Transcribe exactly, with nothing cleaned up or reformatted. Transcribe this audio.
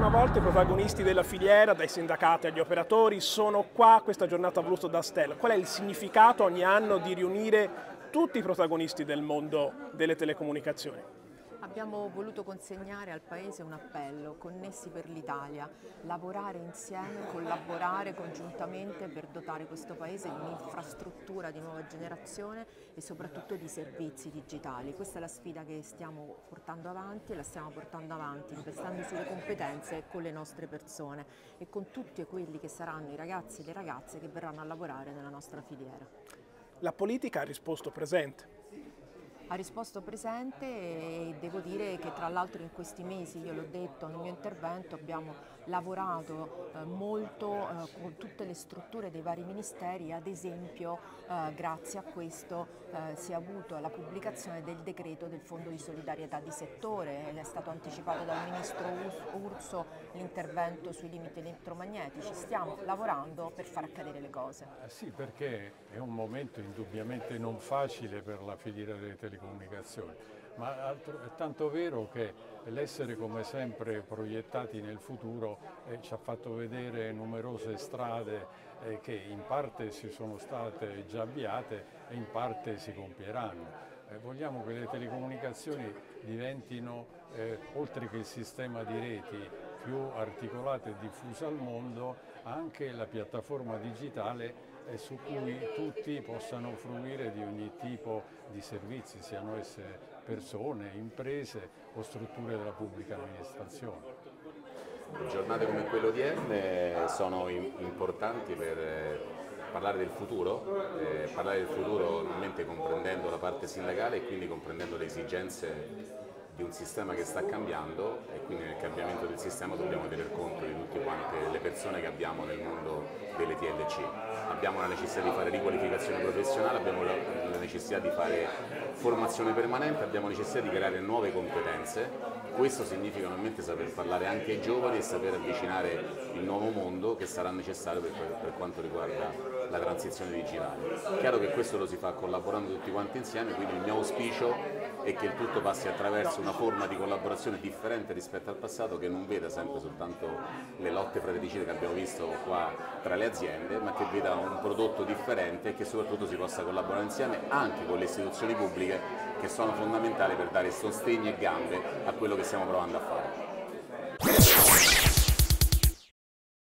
una volta i protagonisti della filiera, dai sindacati agli operatori, sono qua a questa giornata voluta da Stella. Qual è il significato ogni anno di riunire tutti i protagonisti del mondo delle telecomunicazioni? Abbiamo voluto consegnare al Paese un appello, connessi per l'Italia, lavorare insieme, collaborare congiuntamente per dotare questo Paese di un'infrastruttura di nuova generazione e soprattutto di servizi digitali. Questa è la sfida che stiamo portando avanti e la stiamo portando avanti investendo sulle competenze con le nostre persone e con tutti quelli che saranno i ragazzi e le ragazze che verranno a lavorare nella nostra filiera. La politica ha risposto presente. Ha risposto presente e devo dire che tra l'altro in questi mesi, io l'ho detto nel mio intervento, abbiamo lavorato eh, molto eh, con tutte le strutture dei vari ministeri, ad esempio eh, grazie a questo eh, si è avuto la pubblicazione del decreto del Fondo di solidarietà di settore, ed è stato anticipato dal Ministro Urso l'intervento sui limiti elettromagnetici. Stiamo lavorando per far accadere le cose. Eh sì, perché è un momento indubbiamente non facile per la filiera delle telecomunicazioni, ma altro, è tanto vero che l'essere come sempre proiettati nel futuro eh, ci ha fatto vedere numerose strade eh, che in parte si sono state già avviate e in parte si compieranno. Eh, vogliamo che le telecomunicazioni diventino, eh, oltre che il sistema di reti più articolato e diffuso al mondo, anche la piattaforma digitale e su cui tutti possano fruire di ogni tipo di servizi, siano esse persone, imprese o strutture della pubblica amministrazione. Giornate come quelle odierne sono importanti per parlare del futuro, eh, parlare del futuro normalmente comprendendo la parte sindacale e quindi comprendendo le esigenze di un sistema che sta cambiando, e quindi nel cambiamento del sistema dobbiamo tener conto di tutte quante le persone che abbiamo nel mondo delle T L C. Abbiamo la necessità di fare riqualificazione professionale, abbiamo la necessità di fare formazione permanente, abbiamo necessità di creare nuove competenze. Questo significa normalmente saper parlare anche ai giovani e saper avvicinare il nuovo mondo che sarà necessario per, per quanto riguarda la transizione digitale. È chiaro che questo lo si fa collaborando tutti quanti insieme, quindi il mio auspicio è che il tutto passi attraverso una forma di collaborazione differente rispetto al passato, che non veda sempre soltanto le lotte fratricide che abbiamo visto qua tra le aziende, ma che veda un prodotto differente e che soprattutto si possa collaborare insieme anche con le istituzioni pubbliche, che sono fondamentali per dare sostegno e gambe a quello che stiamo provando a fare.